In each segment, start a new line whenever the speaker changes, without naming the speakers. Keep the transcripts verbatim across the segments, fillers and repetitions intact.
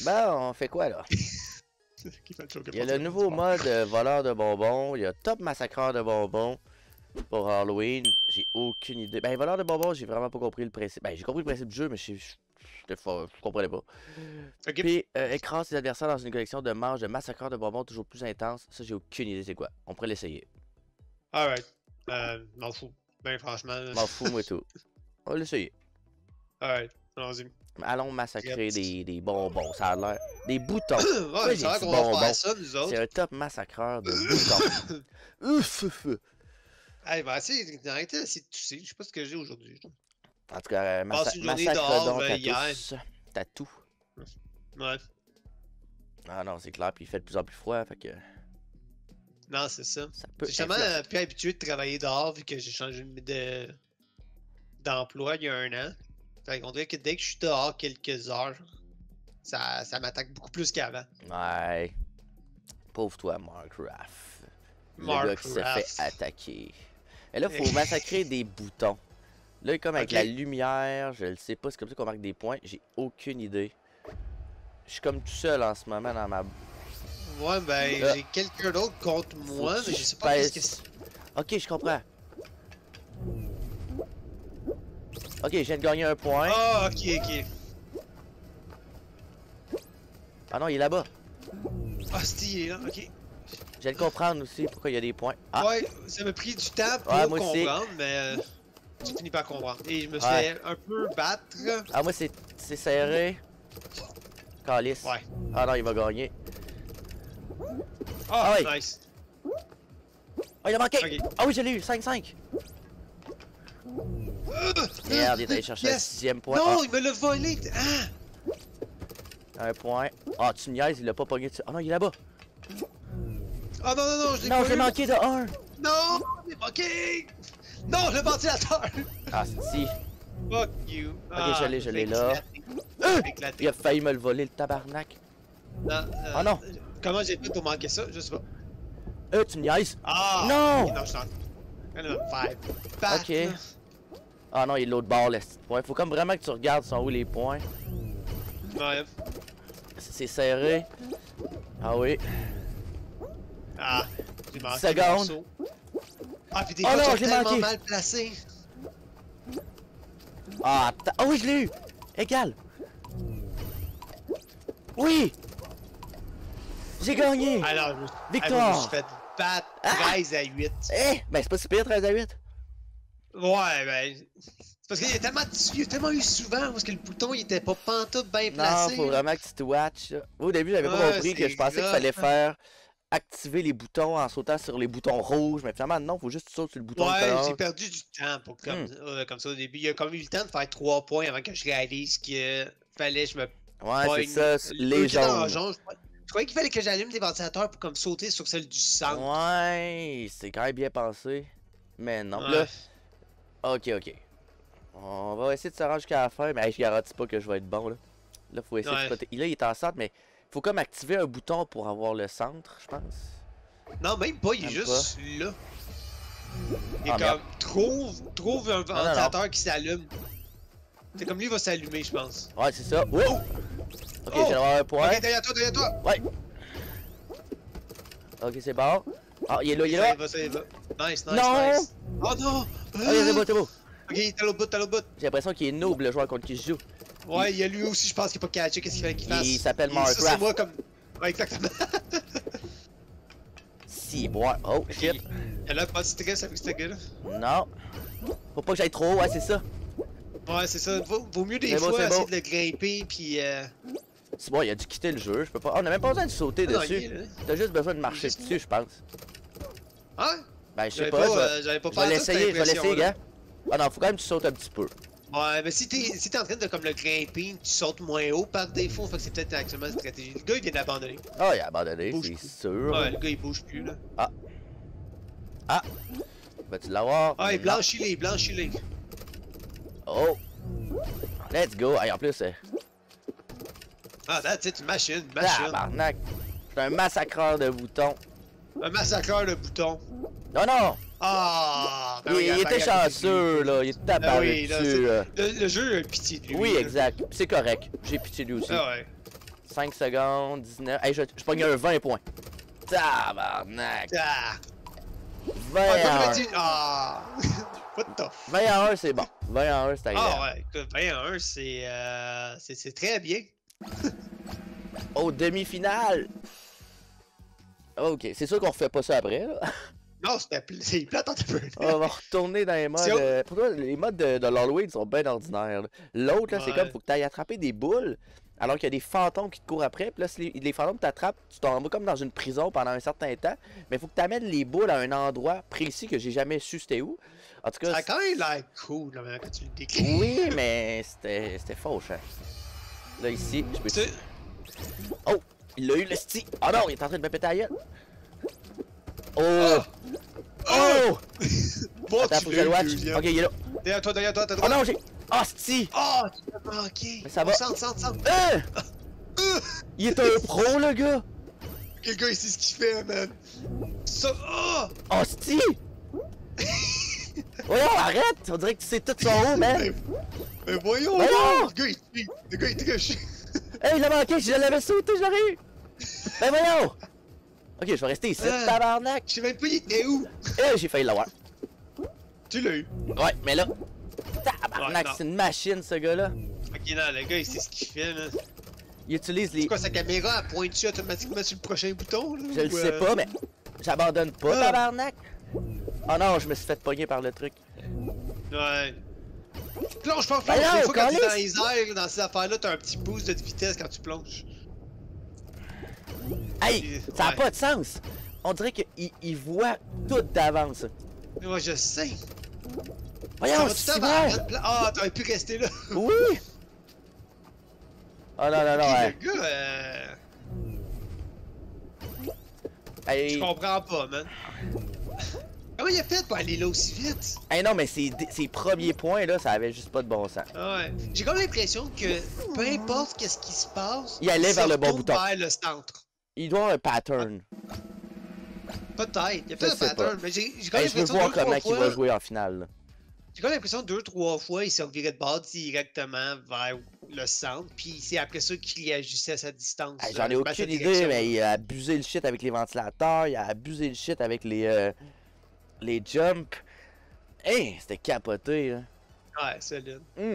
Ben, on fait quoi là? Il y a le nouveau mode euh, voleur de bonbons, il y a top massacreur de bonbons pour Halloween. J'ai aucune idée. Ben, voleur de bonbons, j'ai vraiment pas compris le principe. Ben, j'ai compris le principe du jeu, mais je je comprenais pas. Okay. Puis, euh, écrase ses adversaires dans une collection de manches de massacreurs de bonbons toujours plus intense. Ça, j'ai aucune idée c'est quoi. On pourrait l'essayer.
Alright. Euh, m'en fous. Ben, franchement.
M'en fous, moi tout. On va l'essayer.
Alright, allons-y.
Allons massacrer des, des bonbons, ça a l'air. Des boutons.
Ouais, c'est vrai qu'on va faire ça, nous autres.
C'est un top massacreur de boutons. Ouf, ouf.
Hey, ben, essayer d'arrêter d'essayer de tousser. Je sais pas ce que j'ai aujourd'hui.
En tout cas, euh, massa massacre donc à tous. T'as tout.
Ouais.
Ah non, c'est clair, puis il fait de plus en plus froid, fait que...
Non, c'est ça.
ça
je suis justement euh, plus habitué de travailler dehors vu que j'ai changé de d'emploi il y a un an. Fait qu'on dirait que dès que je suis dehors quelques heures, ça, ça m'attaque beaucoup plus qu'avant.
Ouais. Pauvre toi, Marcraft. Le
Mark
gars qui s'est
Raff.
fait attaquer. Et là, faut massacrer des boutons. Là, comme avec okay. la lumière, je le sais pas, c'est comme ça qu'on marque des points. J'ai aucune idée. Je suis comme tout seul en ce moment dans ma...
Ouais, ben, euh, j'ai quelqu'un d'autre contre moi, mais je sais pas qu'est-ce que c'est.
Ok, je comprends. Ok, je viens de gagner un point.
Ah, oh, ok, ok.
Ah non, il est là-bas.
Ah, c'est il est là, ok.
Je viens de comprendre aussi pourquoi il y a des points. Ah.
Ouais, ça m'a pris du temps pour
ouais,
comprendre, mais euh, j'ai fini par comprendre. Et je me suis
ouais.
fait un peu battre.
Ah, moi, c'est serré. Calice.
Ouais.
Ah non, il va gagner.
Oh, ah, ouais. Nice.
Oh, il a manqué. Okay. Ah oui, je l'ai eu, cinq cinq. Merde, il est allé chercher yes. le sixième point.
Non,
oh.
il me l'a volé. Ah.
Un point. Ah, oh, tu me niaises, il l'a pas pogné dessus. Ah non, il est là-bas.
Oh non, non, non, je l'ai
Non, j'ai manqué de un.
Non, j'ai manqué. Non, le ventilateur.
Ah, si.
Fuck you.
Ok,
ah,
je l'ai, je l'ai là. Euh, il a failli me le voler, le tabarnak.
Non, euh,
oh non.
Comment j'ai fait pour manquer ça? Je sais pas.
Euh, tu me niaises.
Ah!
Non!
Okay, non, je t'en...
Ok. Ah non, il est de l'autre bord, le point. Faut comme vraiment que tu regardes sont où les points.
Ouais.
C'est serré. Ah oui.
Ah, j'ai manqué.
Seconde.
Ah, puis des
oh
fois,
non,
j'ai tellement
manqué.
mal placé.
Ah, oh oui, je l'ai eu. Égal. Oui. J'ai gagné!
Alors,
victoire!
Je me suis fait battre treize à huit.
Eh! Ben, c'est pas si pire, treize à huit.
Ouais, ben. C'est parce qu'il y a tellement, il y a tellement eu souvent parce que le bouton il était pas pantoute bien placé.
Non, faut vraiment que tu te watches. Au début, j'avais ouais, pas compris que je pensais qu'il fallait faire activer les boutons en sautant sur les boutons rouges. Mais finalement, non, faut juste que tu sautes sur le bouton.
Ouais, j'ai perdu du temps pour comme, hmm. euh, comme ça au début. Il y a comme eu le temps de faire trois points avant que je réalise qu'il fallait que je me.
Ouais, c'est ça, les jaunes.
Je croyais qu'il fallait que j'allume des ventilateurs pour comme sauter sur celle du centre.
Ouais, c'est quand même bien pensé. Mais non. Ouais. Là, ok, ok. On va essayer de se rendre jusqu'à la fin, mais hey, je garantis pas que je vais être bon là. Là, faut essayer ouais. de spotter. Là, il est en centre, mais faut comme activer un bouton pour avoir le centre, je pense.
Non, même pas, il est même juste pas. Là. Il est ah, comme, merde. trouve, trouve un ventilateur non, non, non. qui s'allume. C'est comme lui, il va s'allumer, je pense.
Ouais, c'est ça. Ouais. Ok, oh! J'ai avoir un point.
Ok, derrière toi, derrière toi.
Ouais. Ok, c'est bon. Ah, il est là, il est là.
Ça y va, ça y va. Nice, nice,
non!
nice. Oh non!
Ah, c'est beau, c'est beau.
Ok, t'es à l'autre bout, t'es à l'autre bout.
J'ai l'impression qu'il est noob, le joueur contre qui je joue.
Ouais, il y a lui aussi, je pense qu'il est pas catché. Qu'est-ce qu'il fallait qu'il fasse?
Il s'appelle Mark Raff.
Ça, c'est moi comme. Ouais, exactement.
Si, boire. Oh, shit.
Elle a pas de stress avec ce gars-là?
Non. Faut pas que j'aille trop haut, ouais, c'est ça.
Ouais, c'est ça. Vaut, vaut mieux des fois beau, essayer beau. de le grimper, puis. Euh...
C'est bon, il a dû quitter le jeu. Je peux pas. Oh, on a même pas besoin de sauter ah, dessus. T'as juste besoin de marcher dessus, je pense.
Ah?
Ben, je sais pas. pas
euh,
je vais,
pas
je vais l'essayer, je vais l'essayer, gars. Ah non, faut quand même que tu sautes un petit peu.
Ouais, mais si t'es si t'es en train de comme le grimper, tu sautes moins haut par défaut, fait que c'est peut-être actuellement une stratégie. Le gars, il vient d'abandonner.
Ah, oh, il a abandonné, c'est sûr.
Ouais, le gars, il bouge plus, là.
Ah. Ah. Vas-tu l'avoir?
Ah, il blanchit-les, blanchit-les.
Oh. Let's go. Hey, en plus, c'est...
Ah, that's it, une machine, une machine.
Ah, barnac. C'est un massacreur de boutons.
Un massacreur de boutons.
Non, non.
Ah!
Ben il, il était chanceux, là. Il était apparu
ben oui,
dessus, là.
Le, le jeu a pitié de lui.
Oui,
là.
exact. C'est correct. J'ai pitié de lui aussi.
Ah ouais.
cinq secondes, dix-neuf. Hey, je, je pogne un vingt points. Tabarnak!
Ah!
vingt à un.
Ah! What the f...
vingt à un, c'est bon. vingt à un, c'est agréable.
Ah ouais, écoute, vingt à un, c'est euh, c'est très bien.
Oh, demi-finale! Ok, c'est sûr qu'on refait pas ça après, là.
Non, c'est plate un peu.
On va retourner dans les modes. Euh, pour toi, les modes de, de l'Halloween sont bien ordinaires. L'autre, là, ouais. c'est comme faut que tu ailles attraper des boules, alors qu'il y a des fantômes qui te courent après. Puis là, si les, les fantômes t'attrapent, tu t'en vas comme dans une prison pendant un certain temps. Mais il faut que tu amènes les boules à un endroit précis que j'ai jamais su c'était où. En tout cas,
ça a quand même l'air cool là, quand tu le décris.
Oui, mais c'était fauche. Hein. Là, ici, je peux. Oh! Il l'a eu le sti! Oh non, il est en train de me péter la gueule! Oh! Oh! Oh!
Bon,
attends, faut que je le watch. Ok, il est là.
Derrière toi, derrière toi, t'as
droit. Oh non, j'ai. Oh, sti!
Oh, tu m'as manqué!
Mais ça va.
Centre, centre, centre!
Euh! Il est un pro, le gars!
Quel gars, il sait ce qu'il fait, man! Ça. Oh!
Oh, sti! Voyons, arrête! On dirait que tu sais tout son haut, man!
Mais, mais voyons!
Voyons!
Le gars, il tue! Le gars, il triche!
Hey, il l'a manqué! Je l'avais sauté, je l'aurais eu! Ben voyons! Ok, je vais rester ici, euh, tabarnak!
Je sais même pas, il était où!
Eh, j'ai failli l'avoir.
Tu l'as eu?
Ouais, mais là... Tabarnak, ouais, c'est une machine, ce gars-là.
Ok, non, le gars, il sait ce qu'il fait, là.
Il utilise les...
C'est quoi, sa caméra, elle pointe-tu automatiquement sur le prochain bouton, là?
Je le sais euh... pas, mais... J'abandonne pas, ah. tabarnak! Oh non, je me suis fait pogner par le truc.
Ouais. Plonge pas, plonge! Des fois, quand t'es dans les airs, dans ces affaires-là, t'as un petit boost de vitesse quand tu plonges.
Hey! Ça n'a ouais. pas de sens! On dirait qu'il il voit tout d'avance.
Ouais, je sais.
Voyons, c'est vrai!
Ah, t'aurais pu rester là!
Oui! Oh non, non, non, ouais.
Le gars, euh...
Hey.
Je comprends pas, man. Comment il a fait pour aller là aussi vite?
Hey non, mais ses, ses premiers points, là, ça avait juste pas de bon sens.
Ouais. J'ai comme l'impression que peu importe qu'est-ce qui se passe,
il allait vers le bon bouton.
vers le centre.
Il doit avoir un pattern.
Peut-être, il y a peut-être un pattern, mais j'ai comme
hey,
l'impression que.
Je veux voir comment il va jouer en finale.
J'ai comme l'impression que deux, trois fois, il s'est reviré de bord directement vers le centre, puis c'est après ça qu'il réagissait à sa distance.
Hey, J'en ai aucune idée, mais il a abusé le shit avec les ventilateurs, il a abusé le shit avec les. Euh... Les jumps. Hey, c'était capoté, là.
Ouais, solide.
Mm.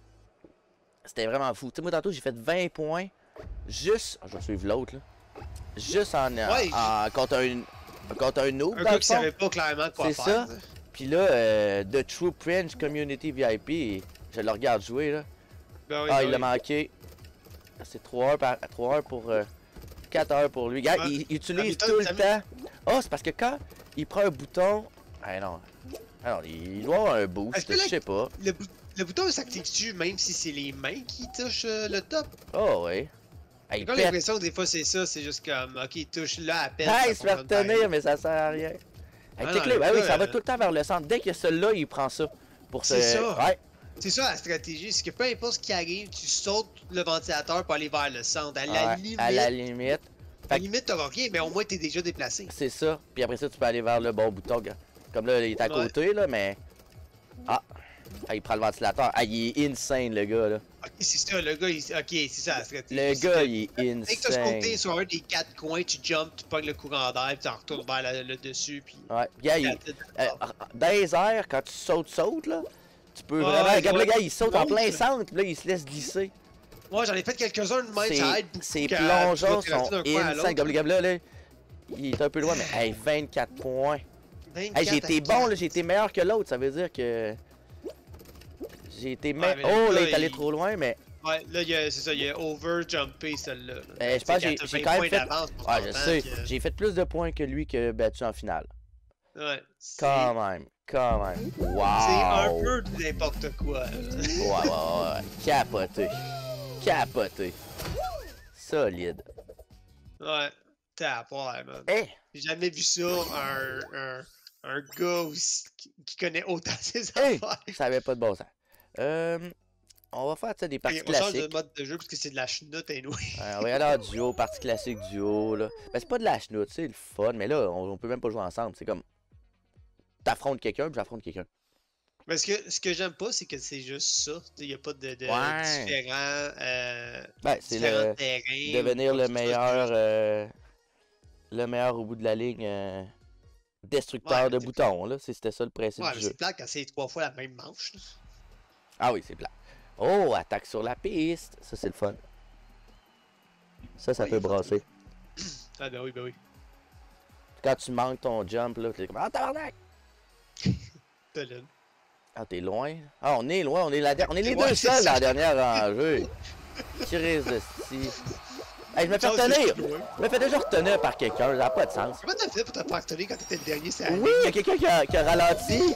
C'était vraiment fou. Tu sais, moi, tantôt, j'ai fait vingt points. Juste. Oh, je vais suivre l'autre, là. Juste en. Ouais, en... Contre un. Contre un noob.
Un gars qui savait pas clairement quoi faire.
C'est ça. Puis là, euh, The True French Community V I P, je le regarde jouer, là.
Ben oui,
ah,
ben
il l'a
oui.
manqué. C'est trois heures, par... trois heures pour. Euh... quatre heures pour lui. Regarde, ouais. il, il utilise tout le temps. Oh, c'est parce que quand il prend un bouton. Ah non. Ah non, il doit avoir un boost, je sais pas.
Le, bou le bouton s'active-tu même si c'est les mains qui touchent euh, le top?
Oh ouais.
J'ai comme l'impression que des fois c'est ça, c'est juste comme, ok, il touche là à peine.
Ah, il se fait retenir, mais ça sert à rien. Hey, ah, non, là, bah oui, ça va tout le temps vers le centre. Dès qu'il y a celui-là, il prend ça. Pour
c'est
ce...
ça.
Ouais.
C'est ça la stratégie, c'est que peu importe ce qui arrive, tu sautes le ventilateur pour aller vers le centre. À la
ouais,
limite.
À la limite.
À la limite, t'auras rien, mais au moins t'es déjà déplacé.
C'est ça. Puis après ça, tu peux aller vers le bon bouton. Comme là, il est à ouais. côté, là, mais. Ah! Ah, il prend le ventilateur. Ah, il est insane, le gars, là.
Ok, c'est ça, le gars, il... ok, c'est ça la stratégie.
Le gars, il est insane.
Dès que t'as sauté sur un des quatre coins, tu jumps, tu pognes le courant d'air, puis tu retournes vers la, le dessus, puis.
Ouais, gars, il... euh, dans les airs, quand tu sautes, sautes, là, tu peux
ah,
vraiment. Regarde,
ouais.
le gars, il saute en plein centre, puis là, il se laisse glisser.
Moi, j'en ai fait quelques-uns de même, ça aide beaucoup.
Ces plongeons sont insane. Comme le gars, là, là, il est un peu loin, mais hey, vingt-quatre points. Hey, j'ai été bon, là, j'ai été meilleur que l'autre, ça veut dire que. J'ai été meilleur. Ouais, oh, là, il est allé il... trop loin, mais.
Ouais, là, c'est ça, il a over-jumpé celle-là.
Eh, je pense que j'ai quand même fait. Ouais, je sais, que... j'ai fait plus de points que lui que battu en finale.
Ouais.
Quand même, quand même. Wow!
C'est un peu de n'importe quoi.
Ouais, ouais, ouais. Capoté. Capoté. Solide.
Ouais. T'as ouais, man.
Hey.
J'ai jamais vu ça, un, un, un gars aussi, qui, qui connaît autant ses
hey.
affaires.
Ça avait pas de bon sens. Euh, on va faire des parties
okay,
classiques.
On change de mode de jeu parce que c'est de la chenoute et nous.
Ouais, on va y aller en duo, partie classique duo, là. Ben, c'est pas de la chenoute, c'est le fun, mais là, on, on peut même pas jouer ensemble. C'est comme. T'affrontes quelqu'un, puis j'affronte quelqu'un.
Mais ce que, ce que j'aime pas, c'est que c'est juste ça. Il n'y a pas de, de
Ouais.
différents, euh,
Ben, c'est
différents
le
terrains.
devenir
ou
le
quoi que ce soit,
meilleur, euh, le meilleur au bout de la ligne, euh, destructeur
Ouais,
de
mais
boutons, là. C'est- C'était ça le principe
ouais,
du
mais
jeu.
c'est plate quand c'est trois fois la même manche. Là.
Ah oui, c'est plat. Oh, attaque sur la piste. Ça, c'est le fun. Ça, ça
Ouais,
peut
il est fun,
brasser.
Ah ben oui, ben oui.
Quand tu manques ton jump, là, t'es comme ah, tabarnak!
Pelin.
Ah, t'es loin. Ah, on est loin, on est, la der- on est les
Ouais,
deux
c'est
seuls
ça.
dans la dernière rangée. Crise de sti. Hey, je me fais
Chance que
retenir!
je suis loin.
Je me fais déjà retenir par quelqu'un, ça n'a pas de sens.
Comment t'as fait pour te faire tenir quand t'étais le dernier, c'est
Oui, il y a quelqu'un qui a, qui a ralenti.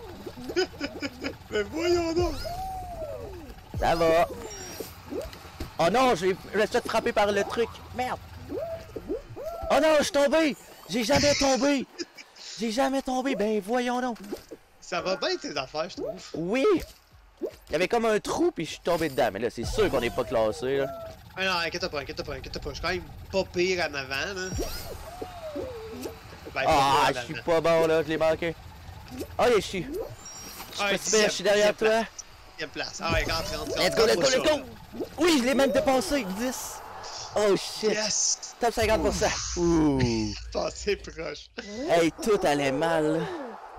Mais voyons donc!
Ça va. Oh non, je vais je vais peut-être frapper par le truc. Merde. Oh non, je suis tombé. J'ai jamais tombé. J'ai jamais tombé. Ben voyons donc.
Ça va bien tes affaires, je trouve.
Oui. Il y avait comme un trou puis je suis tombé dedans. Mais là, c'est sûr qu'on n'est pas classé là.
Ah non, inquiète pas, inquiète pas, inquiète pas. Je suis quand même pas pire en avant, là. Ben,
Ah,
pas
je
pire en
suis
avant.
pas bon là, je l'ai manqué. Oh, je suis.
Ah,
Je suis super, je suis derrière toi.
Dixième place. Ah ouais, rentre, rentre, rentre.
Let's go, let's go, let's
Rentre-moi
go. Oui, je l'ai même dépassé. dix. Oh shit.
Yes!
Top cinquante pour cent. Ouh.
Passé proche.
Hey, tout allait mal là.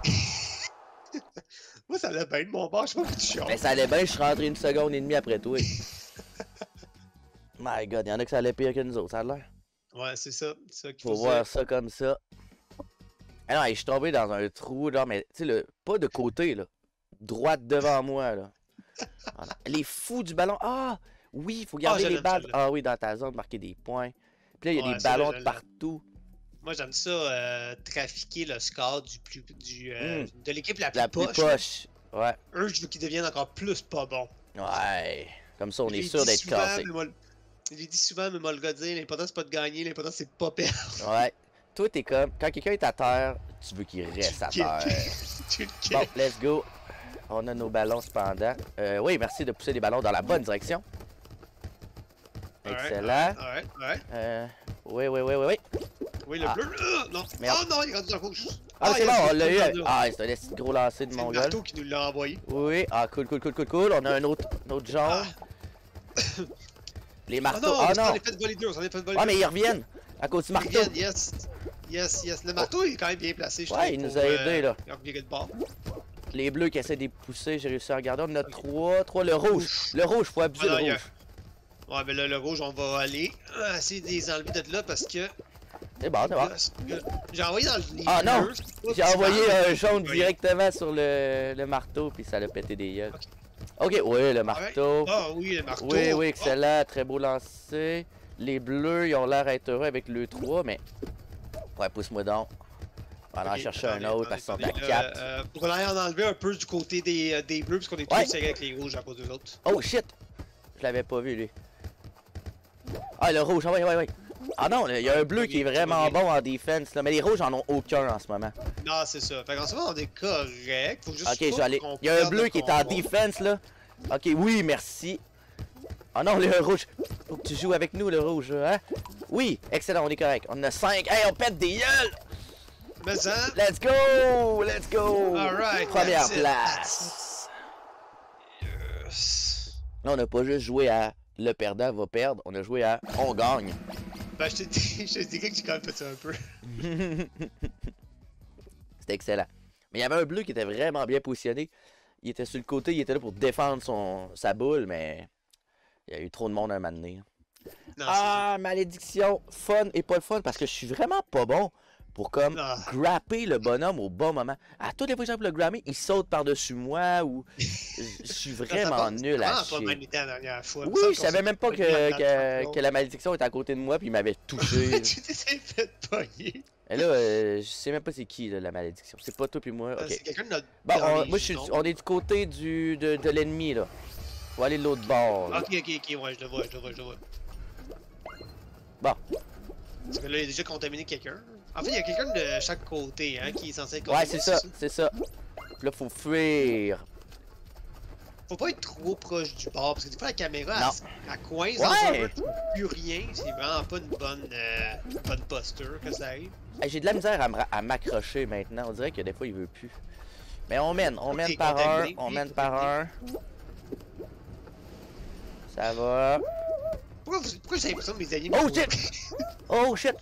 Moi, ça allait bien de mon bord, je sais pas où tu chiales.
Mais ça allait bien, je suis rentré une seconde et demie après toi. My god, y'en a que ça allait pire que nous autres, ça a l'air.
Ouais, c'est ça. C'est ça qu'il
Faut
faut
voir
dire.
ça comme ça. Ah non, hey, je suis tombé dans un trou, là, mais tu sais, le... pas de côté, là. Droite devant moi, là. Ah non. Les fous du ballon. Ah! Oui, il faut garder
je
les
l'aime,
balles.
je l'aime.
Ah oui, dans ta zone, marquer des points. Puis là, il y a
Ouais,
des
ça, là,
ballons
je
de
l'aime.
partout.
Moi, j'aime ça, euh, trafiquer le score du plus, du, euh,
Mm.
de l'équipe la plus
La plus
poche. là.
poche. Ouais.
Eux, je veux qu'ils deviennent encore plus pas bons.
Ouais. Comme ça, on
Je
est
l'ai
sûr
dit
d'être
souvent,
cassé.
mais moi, je l'ai dit souvent, mais moi, le gars dit, l'important, c'est pas de gagner, l'important, c'est de pas perdre.
Ouais. Toi, t'es comme. Quand quelqu'un est à terre, tu veux qu'il reste à
Tu le
terre.
kick. Tu le kick.
Bon, let's go. On a nos ballons cependant. Euh, oui, merci de pousser les ballons dans la bonne direction.
Alright,
Excellent.
alright, alright.
Euh, oui, oui, oui, oui, oui.
Oui, le
Ah.
bleu. euh, non.
Merde.
Oh non, il est rendu dans le rouge.
Ah, c'est
il
bon,
a
on l'a eu.
rendu là.
Ah, c'est un esti de gros lancer de
C'est
mon
le
gueule.
marteau qui nous l'a envoyé.
Oui, ah, cool, cool, cool, cool, cool. On a un autre, un autre genre.
Ah.
Les
Oh
marteaux.
non,
Ah
parce qu'on
non.
est fait voler deux, on s'en est fait voler
Ah,
deux.
mais ils reviennent. À cause du
Ils
marteau.
reviennent, yes. Yes, yes. Le marteau, il est quand même bien placé, je
Ouais,
trouve.
il nous
pour,
a aidés, là.
euh, revirer de bord.
Les bleus qui essaient de les pousser, j'ai réussi à regarder. On en a trois. Trois, le rouge. Le rouge, faut abuser
Ah, non,
le
il y a-
rouge.
Ouais, mais là, le rouge, on va aller euh, essayer de les enlever de là parce que.
C'est bon, c'est bon.
J'ai envoyé dans le
Ah, non.
bleus, c'est pas
J'ai
optimal.
envoyé un jaune
Oui.
directement sur le, le marteau, puis ça l'a pété des gueules. Ok, oui, le marteau.
Ah oui, le marteau.
Oui, oui, excellent, très beau lancer. Les bleus, ils ont l'air d'être heureux avec le trois, mais... Ouais, pousse-moi donc. On va en
Ok,
chercher
attendez,
un autre,
attendez,
parce qu'ils sont à
attendez,
quatre.
euh, euh, pour aller en enlever un peu du côté des, euh, des bleus, parce qu'on est tous
Ouais.
serrés avec les rouges à cause des autres.
Oh shit! Je l'avais pas vu, lui. Ah, le rouge, ah ouais, ouais, ouais. Ah non, il y a un bleu qui est vraiment bon en défense, là, mais les rouges en ont aucun en ce moment.
Non, c'est ça. Fait qu'en ce moment, on est correct. Faut juste
Ok,
pas
je vais aller.
qu'on
Il y a un
perde
bleu
le
qui est en
combat.
défense, là. Ok, oui, merci. Ah non, le rouge. Faut que tu joues avec nous, le rouge, hein? Oui, excellent, on est correct. On en a cinq. Hey, on pète des gueules!
Mais ça,
Let's go! Let's go!
Alright,
Première
that's it,
place!
yes.
Là, on n'a pas juste joué à le perdant va perdre, on a joué à on gagne.
Ben, je te dis, je te dirais que j'ai quand même fait ça un peu.
C'était excellent. Mais il y avait un bleu qui était vraiment bien positionné. Il était sur le côté, il était là pour défendre son, sa boule, mais il y a eu trop de monde à un moment donné.
Non,
Ah, malédiction! Fun et pas le fun parce que je suis vraiment pas bon pour comme
Ah.
grapper le bonhomme au bon moment. À toutes les fois que j'aime le grapper, il saute par-dessus moi ou je je suis
c'est-
vraiment
ça
nul à
pas
chier.
mal été la dernière fois.
Oui, je savais même pas que, que, que la malédiction était à côté de moi puis il m'avait touché.
Tu t'es fait pogner.
Et là, euh, je sais même pas c'est qui là, la malédiction. C'est pas toi puis moi.
Euh,
Ok.
C'est quelqu'un de notre.
Bon,
dans
on,
les
moi je suis,
jetons.
on est du côté du, de, de l'ennemi là. Faut aller de l'autre bord. là.
Ok, ok, ok, ouais, je le vois, je le vois, je le vois.
Bon.
Parce que là, il a déjà contaminé quelqu'un. En fait, il y a quelqu'un de chaque côté, hein, qui est censé être
Ouais,
contaminé.
c'est ça, c'est ça. Puis là, faut fuir.
Faut pas être trop proche du bord, parce que des fois, la caméra,
Non.
elle, elle coince
Ouais.
dans un peu, tu vois plus rien. C'est vraiment pas une bonne, euh, une bonne posture que ça arrive.
Hey, j'ai de la misère à me ra- à m'accrocher maintenant. On dirait que des fois, il veut plus. Mais on mène, on mène
Okay,
par
contact
un,
break,
on
oui,
mène
contact
par un. Ça va.
Pourquoi, vous- pourquoi j'ai l'impression que mes alliés
Oh
me
shit! Oh shit!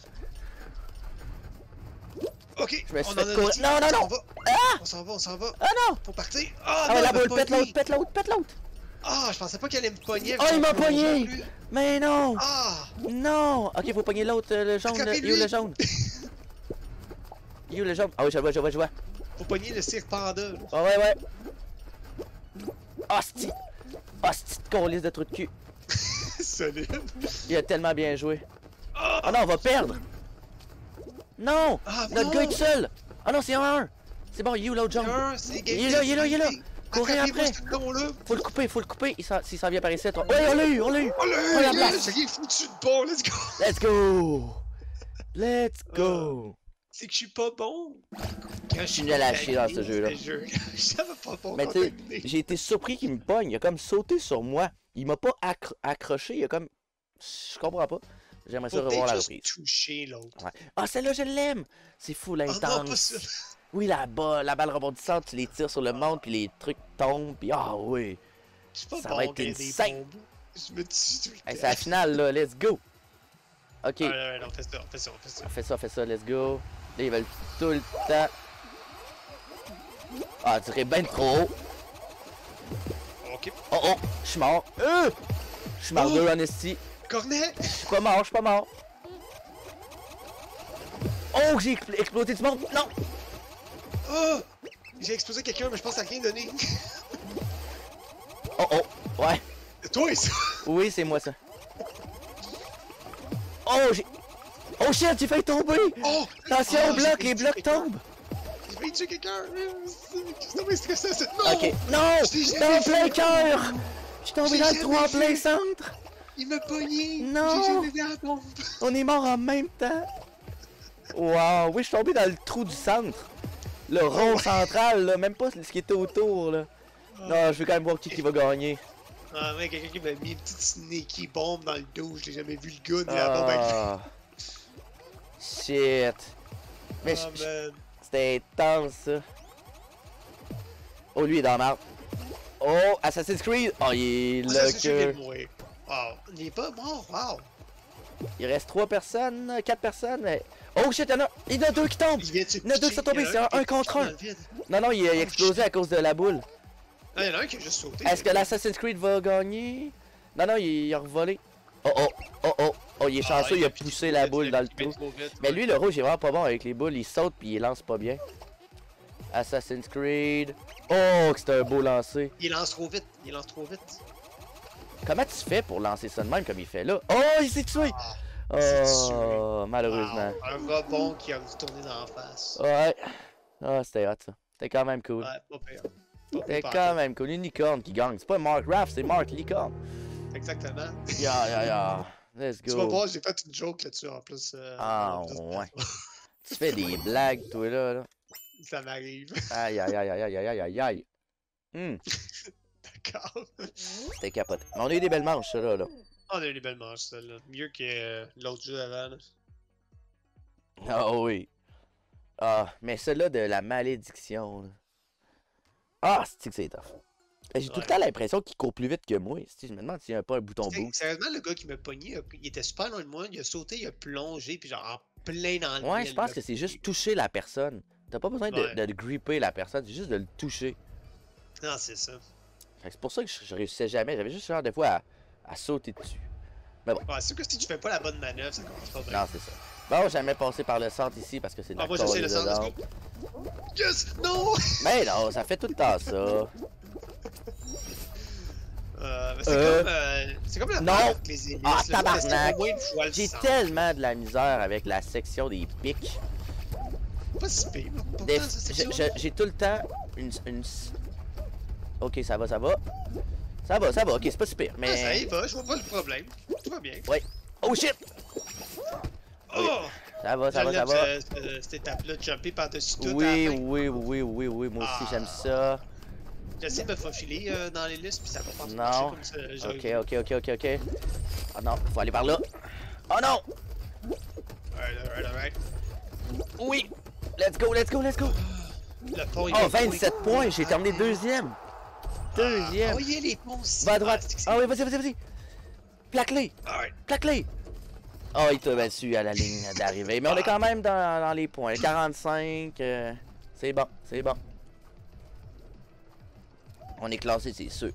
Ok,
Je me suis
on
fait
en a
courir.
dit.
Non, non,
On s'en
non!
va.
Ah!
On s'en va, on s'en va.
Ah non!
Faut partir. Ah,
Ah
non,
ouais, la
il m'a
boule, pète
pogné.
l'autre, pète l'autre, pète l'autre!
Ah, je pensais pas qu'elle allait me pogner.
Oh, il m'a pogné!
Plus.
Mais non!
Ah!
Non! Ok, faut pogner l'autre, euh, le jaune. Là.
Attrapez-lui.
Il est où le jaune? Il est où le jaune? Ah oui, je vois, je vois, je vois.
Faut pogner le cirque panda. là.
Ah ouais, ouais. Hostie! Hostie de colisse de trou de cul.
Solide.
Il a tellement bien joué.
Ah!
Oh non, on va perdre! Non!
Ah,
Notre
non!
gars est tout seul! Ah non, c'est un à un! C'est bon, il est où l'autre jaune?
Un, c'est
Il est là, il est là, il est là! Courez
Attrapez-moi
après!
ce con-là.
Faut le couper, faut le couper! Il s'en s'il s'en vient par ici, toi. Ouais, on l'a eu, on l'a eu!
Oh là,
Prends la
là,
place.
j'ai rien foutu de bon, let's go!
Let's go! Let's go!
C'est que je suis pas bon! Quand je
suis nul à chier dans ce jeu-là.
jeu. Je savais pas bon
Mais tu sais,
contaminé.
j'ai été surpris qu'il me pogne. Il a comme sauté sur moi. Il m'a pas accro accroché. Il a comme. Je comprends pas. J'aimerais ça
Faut
revoir la
peut-être
reprise.
juste toucher l'autre.
Ouais. Ah, celle-là, je l'aime! C'est full
Ah non, pas
intense.
ça!
Oui, la, ba la balle rebondissante, tu les tires sur le monde, puis les trucs tombent, puis ah oui!
Je suis pas
Ça
bon
va être
quand il y a des
insane.
bombes. Je me tue tout le
Hey,
temps.
c'est la finale, là, let's go! Ok,
Ah, ouais, ouais, non, fais ça, fais ça, fais ça.
fais ça, fais ça, let's go. Là, ils veulent tout le temps. Ah, tu serais bien trop haut.
Ok.
Oh oh, je suis mort. Euh! Je suis mort
Oh!
de Honesty.
Cornet!
Je suis pas mort, je suis pas mort. Oh, j'ai expl- explosé du monde. Non!
Oh! J'ai explosé quelqu'un, mais je pense que ça a rien donné.
Oh oh, ouais.
C'est toi, ça!
Oui, c'est moi ça. Oh, j'ai. Oh shit, j'ai failli tomber!
Oh!
Attention
Ah,
au bloc,
j'ai
les
failli
blocs
tuer quelqu'un.
tombent!
J'ai failli tuer quelqu'un! C'est tombé stressant, c'est... Non!
Ok, non!
Je t'ai jamais
Dans le
vu.
plein cœur! Je suis tombé
J'ai
dans le
jamais
trou en
vu.
plein centre!
Il m'a pogné!
Non.
J'ai jamais vu la bombe!
On est morts en même temps! Wow, oui, je suis tombé dans le trou du centre! Le rond central, là, même pas ce qui était autour, là. Non, je veux quand même voir qui, qui va gagner.
Ah, mec, quelqu'un qui m'a mis une petite sneaky bombe dans le dos, je l'ai jamais vu le gun, la bombe avec...
Ah. Shit. Mais
Ah,
je- je-
man.
c'était intense, ça. Oh, lui, il est dans la marde. Oh, Assassin's Creed! Oh, il est
Ah, ça,
là
c'est sûr qu'il
que...
est mort. Wow. Il est pas mort, wow!
Il reste trois personnes, quatre personnes, mais... Oh shit, il y en a... Il y en a deux qui tombent!
Il vient de se
Il y en a deux qui sont tombés, c'est un, un contre un!
un.
Non, non, il a, il a
Oh,
explosé
shit.
à cause de la boule.
Ah, il y en a un qui a juste sauté.
Est-ce que l'Assassin's Creed va gagner? Non, non, il, il a revolé. Oh, oh, oh, oh, oh, il est chanceux, il a poussé la boule dans le trou. Mais lui, le rouge, il est vraiment pas bon avec les boules, il saute puis il lance pas bien. Assassin's Creed. Oh, que c'était un beau lancer.
Il lance trop vite, il lance trop vite.
Comment tu fais pour lancer ça de même comme il fait là? Oh, il s'est tué!
Ah, s'est
Oh, malheureusement.
wow. Un rebond qui a tourné dans la face.
Ouais. Ah, c'était hot ça. C'était quand même cool.
Ouais, pas pire. Pas
C'était
pire,
quand même cool. Unicorn qui gagne. C'est pas Mark Raff, c'est Mark Licorne.
Exactement.
Ya, ya, ya. Let's
Tu vas
go.
voir, j'ai fait une joke là-dessus en plus. euh,
Ah,
en plus de
ouais.
ça.
Tu fais des blagues, toi, là. là.
Ça m'arrive.
Aïe, aïe, aïe, aïe, aïe, aïe, aïe, aïe. Hum,
D'accord.
c'était capoté. Mais on a eu des belles manches, ça, là. là.
On a eu des belles manches, celle-là. Mieux que euh, l'autre jeu avant. là.
Ah oui. Ah, mais celle-là de la malédiction, là. Ah, c'est que c'est tough. J'ai tout le
Ouais.
temps l'impression qu'il court plus vite que moi. Si, je me demande s'il n'y a pas un bouton
C'était-
boost.
Sérieusement, le gars qui m'a pogné, il était super loin de moi, il a sauté, il a plongé, puis genre en plein dans le
Ouais,
mille,
je pense
là.
que c'est juste toucher la personne. T'as pas besoin de,
Ouais.
de, de gripper la personne, c'est juste de le toucher.
Non, c'est ça.
Fait que c'est pour ça que je, je réussissais jamais. J'avais juste genre des fois à, à sauter dessus.
Ouais, c'est sûr que si tu fais pas la bonne manœuvre, ça commence pas bien.
Non, c'est ça. Bon, jamais passé par le centre ici parce que c'est de
Ah,
la
moi, je sais le
colle
centre, let's
dedans.
go. Yes! Non!
Mais non, ça fait tout le temps ça.
Euh, mais c'est
Euh,
comme, euh, c'est comme la
non.
part avec les hélices.
Ah,
là, faut
tabarnak.
tester au moins une fois le
J'ai
centre.
tellement de la misère avec la section des pics.
Pas si pire, pourtant,
Des-
ça, c'est
j'ai-
sûr.
j'ai- J'ai tout le temps une, une... Ok, ça va, ça va. Ça va, ça va, ok, c'est pas super,
Ah, ça y
mais...
va, je vois pas le problème. Tout va bien.
Oh shit!
Oh!
Ça va, ça va, ça
J'aime
va.
ce- ce- cette étape-là de jumper par-dessus tout.
Oui,
à la fin.
oui, oui, oui, oui, moi aussi
Ah.
j'aime ça.
J'essaie de me faufiler euh, dans les listes, puis ça va pas
Non.
marcher comme ça. genre.
Ok, ok, ok, ok, ok. Oh non, faut aller par là. Oh non!
Alright, alright, alright.
Oui! Let's go, let's go, let's go!
Le pont, il
Oh,
va
vingt-sept
couler.
points, j'ai terminé deuxième. Deuxième.
Ah, oh, il y a les ponts aussi.
Va à droite.
Ah, c'est que c'est-
Ah oui, vas-y, vas-y, vas-y. Plaque-les.
Alright.
Plaque-les. Oh, il t'a battu à la ligne d'arrivée. Mais on est quand même dans, dans les points. quarante-cinq. Euh, c'est bon, c'est bon. On est classé, c'est sûr.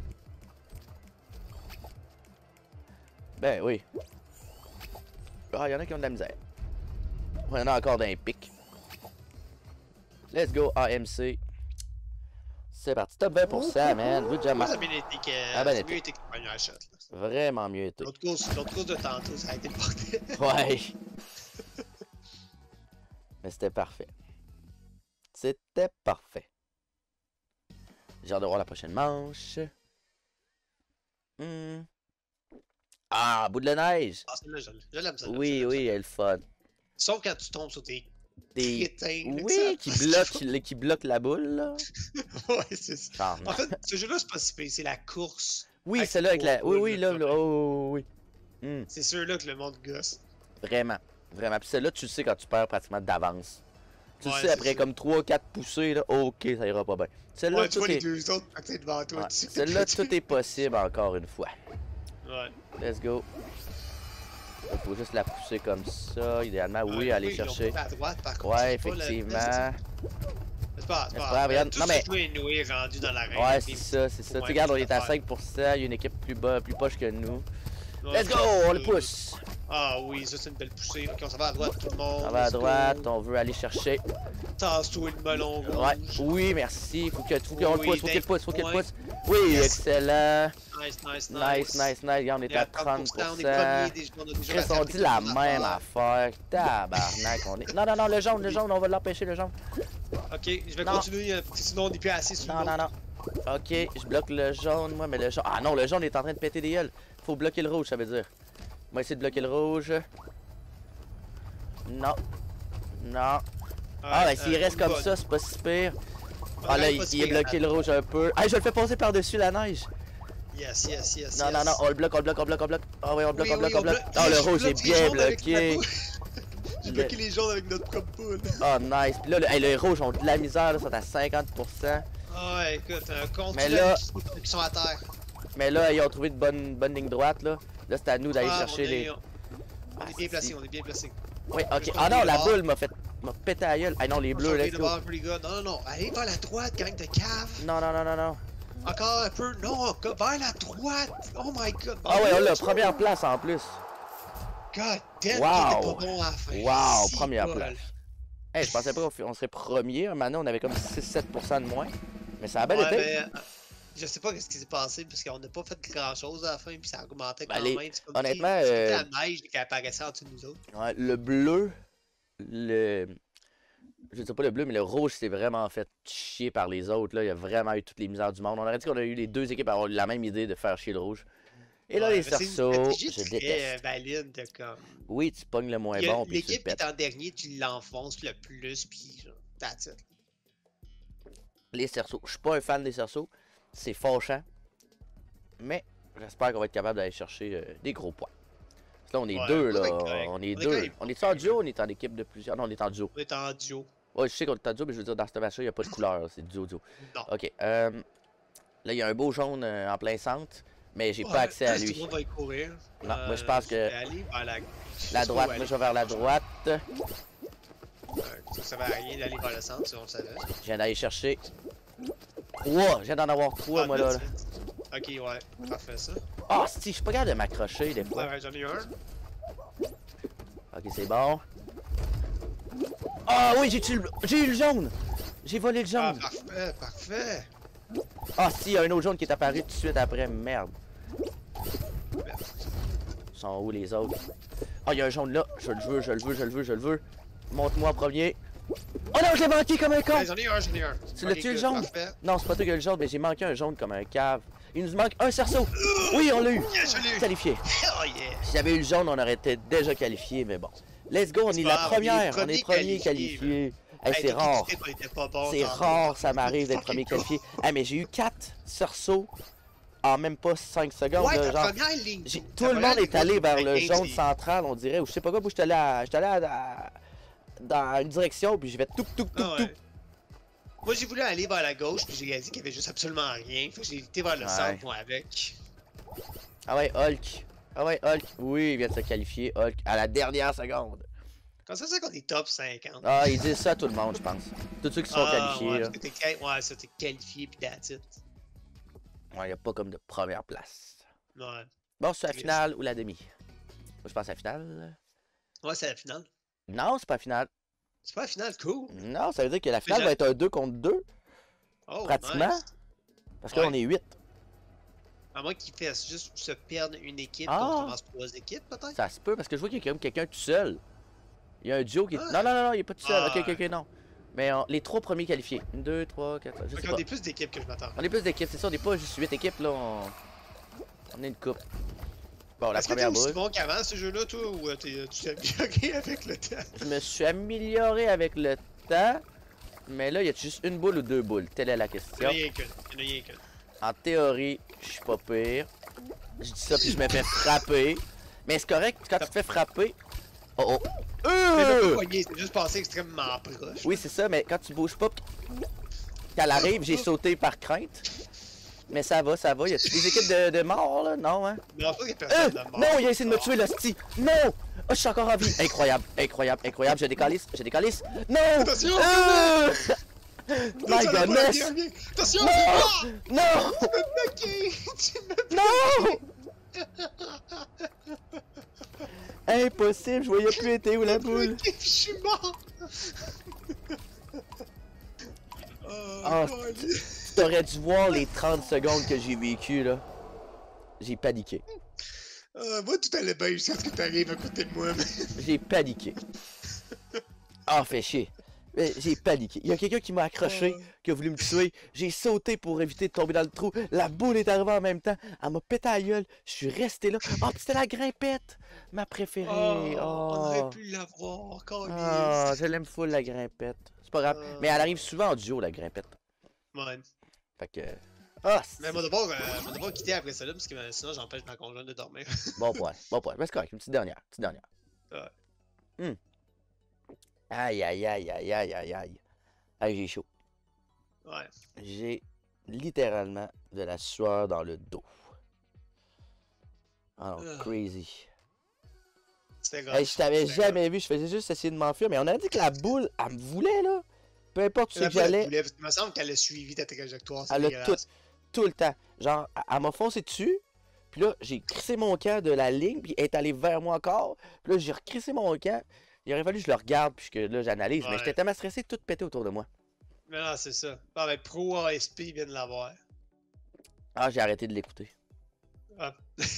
Ben oui. Ah, il y en a qui ont de la misère. Il y en a encore d'un pic. Let's go, A M C. C'est parti. Top vingt pour cent, man. Good job,
Moi, ça a
man.
bien été que.
Ah, ben
c'est
été.
mieux été que la première shot. là.
Vraiment mieux été.
L'autre course, l'autre course de tantôt, ça a été le bordel.
Ouais. Mais c'était parfait. C'était parfait. J'ai hâte de voir la prochaine manche. Hmm. Ah, bout de la neige.
Ah, celle-là, je, je l'aime ça.
Oui, oui, elle est fun.
Sauf quand tu tombes sur tes
Des...
crétins. là,
Oui,
que
qui
ça-
bloque, qui bloque la boule, là.
Ouais, c'est ça.
Charmant.
En fait, ce jeu-là, c'est pas si pire, c'est la course.
Oui,
avec
celle-là avec la...
trois
Oui,
boules,
oui, là,
là,
là. Oh, oui. Hmm.
C'est ceux-là que le monde gosse.
Vraiment. Vraiment. Puis celle-là, tu le sais quand tu perds pratiquement d'avance. Tu le
Ouais,
sais,
c'est
après
ça.
comme trois quatre poussées, là, ok, ça ira pas bien. Celle-là,
Ouais, tu
tout
vois les
est...
deux autres quand t'es devant toi.
Ouais.
tu sais que
Celle-là,
tu-
tout est possible encore une fois.
Ouais.
Let's go. Il faut juste la pousser comme ça, idéalement. Oui,
Ouais,
aller
ils l'ont
chercher.
pas à droite, par contre.
Ouais,
c'est pas la-
effectivement.
C'est pas, c'est
C'est
pas
pas
grave.
grave, regarde.
Tout
Non,
ce
mais-
jeu est noué, rendu dans l'arène.
Ouais,
puis-
c'est ça, c'est ça.
Ouais,
Tu regardes, on
c'est
est à
l'affaire.
cinq pour cent, il y a une équipe plus bas, plus poche que nous.
Ouais,
Let's go,
c'est-
on le pousse.
Ah oui, ça c'est une belle poussée. Ok, on s'en va à droite tout le monde.
On va à
let's go.
droite, on veut aller chercher.
Tasse-toi le melon rouge.
Ouais, oui, merci. Faut que, faut qu'on le
Oui,
pousse, faut qu'il le pousse, faut qu'il le
point.
pousse. Oui,
Yes.
excellent.
Nice, nice, nice.
Nice, nice, nice. Regarde, on est
Et
à trente
On
pour
est
cent.
premier, déjà, on a déjà
Chris, on
rattrapé
dit la
tout le monde
même
à
affaire. Tabarnak, on est... Non, non, non, le jaune, le jaune, on va l'empêcher, le jaune.
faire. Ok, je vais
Non.
continuer, euh, parce que sinon on n'est plus assez sur
Non,
le
non, non. Ok, je bloque le jaune, moi, mais le jaune... Ah non, le jaune est en train de péter des gueules. Faut bloquer le rouge, ça veut dire. On va essayer de bloquer le rouge. Non. Non. Ah, ben s'il reste comme ça, c'est pas si pire. Ah là, il, il a bloqué le rouge un peu. Ah, je le fais passer par-dessus la neige.
Yes, yes, yes.
Non,
yes.
non, non, on le bloque, on le bloque, on le bloque, on le bloque. Ah oui, on le bloque,
Oui,
on le bloque,
oui,
on le bloque. Ah, le
Je
rouge est
bloque les
bien
jaunes avec
bloqué.
ma boule. J'ai
Le-
bloqué les jaunes avec notre propre poule.
Oh, nice. Puis là, le, hey, le rouge ont de la misère, là, ils sont à cinquante pour cent.
Ah ouais, écoute, un compte
Mais là-
qui sont à terre.
Mais là, ils ont trouvé de bonnes, bonnes lignes droites, là. Là, c'est à nous d'aller
Ah,
chercher
on est-
les...
On
Ah,
est bien
si.
placé, on est bien placé.
Oui, ok.
Juste
Ah non,
qu'on
la
est
boule m'a fait... m'a pété à la gueule. Ah non, les bleus, let's go.
Pretty good. Non, non, non. Allez vers la droite, gang de cave.
Non, non, non, non, non.
Encore un peu. Non, encore vers la droite. Oh my god.
Ah ouais, on l'a, première place en plus.
God damn,
Wow.
il était pas bon à la fin.
Wow,
Si,
première
bol.
place. Hey, je pensais pas qu'on f- on serait premier. Maintenant, on avait comme six sept pour cent de moins. Mais ça a bien
Ouais,
été.
mais, euh, je sais pas ce qui s'est passé parce qu'on n'a pas fait grand chose à la fin puis ça augmentait quand
Ben, les-
même. C'est comme
honnêtement,
si- c'est
euh,
comme la neige qui apparaissait en dessous de nous autres.
Ouais, le bleu, le... Je sais pas le bleu, mais le rouge s'est vraiment fait chier par les autres. Là. Il y a vraiment eu toutes les misères du monde. On aurait dit qu'on a eu les deux équipes à avoir eu la même idée de faire chier le rouge. Et là,
Ouais,
les
mais c'est une
cerceaux,
stratégie
je
très,
déteste.
euh, valide de comme.
Oui, tu pognes le moins
Il y a-
bon, puis tu le
L'équipe qui
pètes.
est en dernier, tu l'enfonces le plus, puis genre, that's it.
Les cerceaux. Je suis pas un fan des cerceaux. C'est fâchant. Mais j'espère qu'on va être capable d'aller chercher euh, des gros points. Parce que là, on est
Ouais,
deux,
on
là.
est correct.
On est
On est
deux.
correct.
On est en duo ou on est en équipe de plusieurs? Non, on est en duo.
On est en duo.
Ouais, je sais qu'on est en duo, mais je veux dire, dans ce match-là, il n'y a pas de couleur. là, C'est duo, duo.
Non.
Ok. Euh, là, il y a un beau jaune euh, en plein centre. Mais j'ai pas accès à
Tout le
lui.
monde va y courir.
Non, moi, je pense
je
que
vais aller vers la...
La
je
droite,
vais
moi,
aller-
je vais vers la droite.
Ouais, ça, ça va à rien d'aller vers le centre, si on le savait.
Je viens d'aller chercher trois. Je viens d'en avoir trois,
Ah,
moi, là. là.
Ok, ouais, parfait ça.
Ah, si, je suis pas capable de m'accrocher, des
Ouais,
fois.
ouais, j'en ai un.
Ok, c'est bon. Ah oui, j'ai tué le... J'ai eu le jaune. J'ai volé le
Ah,
jaune.
parfait, parfait.
Ah, si, il y a un autre jaune qui est apparu tout de suite après. Merde. Ils sont où, les autres? Ah, il y a un jaune là. Je le veux, je le veux, je le veux, je le veux. Monte-moi en premier. Oh non, je l'ai manqué comme un con!
Ouais, j'en ai un, j'en ai un.
Tu
Ok,
l'as tué, le
good,
jaune?
Parfait.
Non, c'est pas toi qui as le jaune, mais j'ai manqué un jaune comme un cave. Il nous manque un cerceau. Oui, on l'a eu.
Yeah, je l'ai eu.
Qualifié.
Oh yeah.
Si j'avais eu le jaune, on aurait été déjà qualifié, mais bon. Let's go, on est
pas
la
grave, on est
première. On est
premier
premier
qualifié,
qualifié. Hey,
Hey,
c'est
t'as
rare.
quitté, on était pas bon
C'est
tantôt.
rare, ça m'arrive d'être
Fucking
premier qualifié. Hey, mais j'ai eu quatre cerceaux en même pas cinq secondes.
Ouais,
là,
ta
genre.
première ligne.
J'ai-
Ta
Tout le
première
monde est
ligne,
allé vers le
quinze,
jaune
c'est-
central, on dirait. Ou je sais pas quoi, moi j'étais allé, à- j'étais allé à- à- dans une direction, puis je vais tout, tout, tout,
Ah
tout.
ouais. Moi, j'ai voulu aller vers la gauche, puis j'ai réalisé qu'il y avait juste absolument rien. Fait que j'ai été vers le
Ouais.
centre, moi, avec.
Ah ouais, Hulk. Ah ouais, Hulk. Oui, il vient de se qualifier, Hulk, à la dernière seconde.
Quand ça, c'est qu'on est top cinquante.
Ah, ils disent ça à tout le monde, je pense. Tous ceux qui sont
Ah,
qualifiés,
ouais,
là.
parce que t'es ouais, ça, t'es qualifié, puis that's it.
Ouais, y a pas comme de première place.
Ouais.
Bon, c'est la
Triste.
finale ou la demi? Moi, je pense à la finale.
Ouais, c'est la finale.
Non, c'est pas la finale.
C'est pas la finale, cool.
Non, ça veut dire que la finale
Déjà-
va être un deux contre deux,
Oh,
pratiquement.
nice.
Parce que
Ouais.
là, on est huit.
À moins qu'il fasse juste se perdre une équipe,
Ah.
donc on commence trois équipes, peut-être?
Ça se peut, parce que je vois qu'il y a comme quelqu'un tout seul. Il y a un duo qui est...
Ah.
Non, non, non, non, il est pas tout seul.
Ah.
Ok, ok, ok, non. Mais on- les trois premiers qualifiés. deux, trois, quatre, je
Fait
sais
qu'on
pas.
est plus d'équipes que je m'attends.
On est plus d'équipes, c'est ça, on n'est pas juste huit équipes, là. On, on est une coupe. Bon, la
Est-ce que t'es
première
aussi
boule.
bon qu'avant, ce jeu-là, toi, ou euh, t'es- tu t'es amélioré avec le temps?
Je me suis amélioré avec le temps. Mais là, il y a juste une boule ou deux boules? Telle est la
Il y en
question.
a rien qu'une. Il y en a rien qu'une.
En théorie, je suis pas pire. Je dis ça puis je me fais frapper. Mais c'est correct, quand tu te fais frapper... Oh oh.
C'est même
Euh!
pas poigné, c'est juste passé extrêmement proche.
Oui, c'est ça, mais quand tu bouges pas, quand elle arrive, j'ai sauté par crainte. Mais ça va, ça va. Y a des équipes de, de morts, là? Non, hein?
Non, pas qu'il y a
Euh!
personne de mort.
Non, il a essayé de me tuer, l'hostie! Non! Oh, je suis encore en vie! Incroyable, incroyable, incroyable. Je décalisse, je décalisse. Non!
Attention!
Euh! My
Attention, la balle,
goodness!
viens, viens. Attention!
Non!
Ah!
Non!
Ok! Tu me
Non! Impossible, je voyais plus été où la boule.
bloqué, je suis mort! Oh,
Ah,
câlisse.
T'aurais dû voir les trente secondes que j'ai vécu là. J'ai paniqué.
Euh, moi, tout allait bien jusqu'à ce que t'arrives à côté de moi.
J'ai paniqué. Ah, fait chier. Mais J'ai paniqué. Il y a quelqu'un qui m'a accroché,
Oh.
qui a voulu me tuer. J'ai sauté pour éviter de tomber dans le trou. La boule est arrivée en même temps. Elle m'a pété à la gueule. Je suis resté là. Ah, puis c'était la grimpette. Ma préférée.
Oh,
Oh.
on aurait pu l'avoir, câlisse.
Ah, je l'aime full la grimpette. C'est pas grave.
Ah.
Mais elle arrive souvent en duo, la grimpette.
Ouais.
Fait que... Ah,
Mais
c'est-
moi d'abord, euh, moi d'abord quitter après ça là, parce que euh, sinon j'empêche ma conjointe de dormir.
bon point, bon point. Mais c'est correct, une petite dernière, petite dernière.
Ouais.
Hum. Aïe, aïe, aïe, aïe, aïe, aïe, aïe. Aïe, j'ai chaud.
Ouais.
J'ai littéralement de la sueur dans le dos. Ah non,
Ah.
crazy.
C'était grave.
Hey, je t'avais jamais vu, je faisais juste essayer de m'enfuir, mais on a dit que la boule, elle me voulait, là. Peu importe où c'est que j'allais,
Il me semble qu'elle a suivi ta trajectoire. c'est
elle a tout,
dégueulasse.
tout le temps. Genre, elle- elle m'a foncé dessus, puis là, j'ai crissé mon camp de la ligne, puis elle est allée vers moi encore. Puis là, j'ai recrissé mon camp. Il aurait fallu que je le regarde, puis que là, j'analyse. Mais
Ouais.
j'étais tellement stressé, tout pétait autour de moi.
Mais non, c'est ça. Ah, ben, Pro A S P vient de l'avoir.
Ah, j'ai arrêté de l'écouter.
Ah.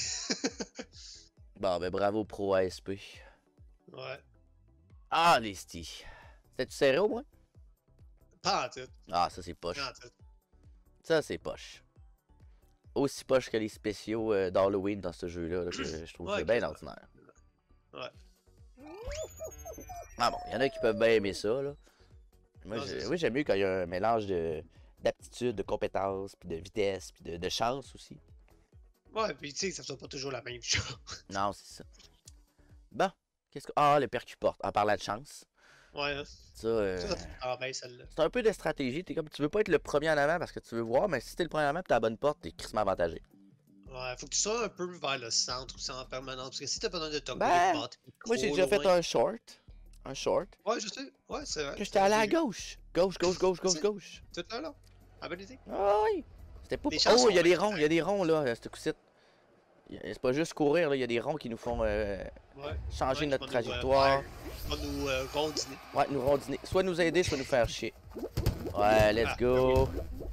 Bon, ben bravo Pro A S P.
Ouais.
Ah, les stis. C'était-tu serré au moins?
Pas en tout.
Ah, ça c'est poche.
Pas en tout.
Ça c'est poche. Aussi poche que les spéciaux euh, d'Halloween dans ce jeu-là, là, que je trouve
Ouais,
ça bien
quasiment.
ordinaire.
Ouais.
Ah bon, il y en a qui peuvent bien aimer ça, là. Moi,
Non,
j'ai-
c'est ça.
oui, j'aime mieux quand il y a un mélange de d'aptitude, de compétences, puis de vitesse, puis de, de chance aussi.
Ouais, puis tu sais, ça soit pas toujours la même chose.
Non, c'est ça. Bon, qu'est-ce que... Ah, le percu porte. En parlant de chance,
Ouais, hein.
ça... euh,
Ça, ça ah, ben, celle-là.
C'est un peu de stratégie. T'es comme, tu veux pas être le premier en avant parce que tu veux voir, mais si t'es le premier en avant et t'as la bonne porte, t'es crissement avantagé.
Ouais, faut que tu sois un peu vers le centre aussi en permanence. Parce que si t'as pas besoin de ton
Ben,
bah, t'es
Moi, j'ai
trop
déjà fait
loin.
un short. Un short.
Ouais, je sais. Ouais, c'est vrai.
Que j'étais allé à
J'ai vu.
gauche. Gauche, gauche, gauche, gauche,
C'est-
gauche.
Tout là, là. Ah, bonne idée.
Ah oui. C'était pas...
Les chances
Oh, il y a
sont
des
là.
ronds, il y a des ronds là, à ce coup-ci. Y a- C'est pas juste courir, là, il y a des ronds qui nous font euh,
Ouais.
changer
Ouais,
notre
qui vont nous, euh,
trajectoire.
faire- qui vont nous euh, rondiner.
Ouais, nous rondiner. Soit nous aider, soit nous faire chier. Ouais, let's
Ah,
go.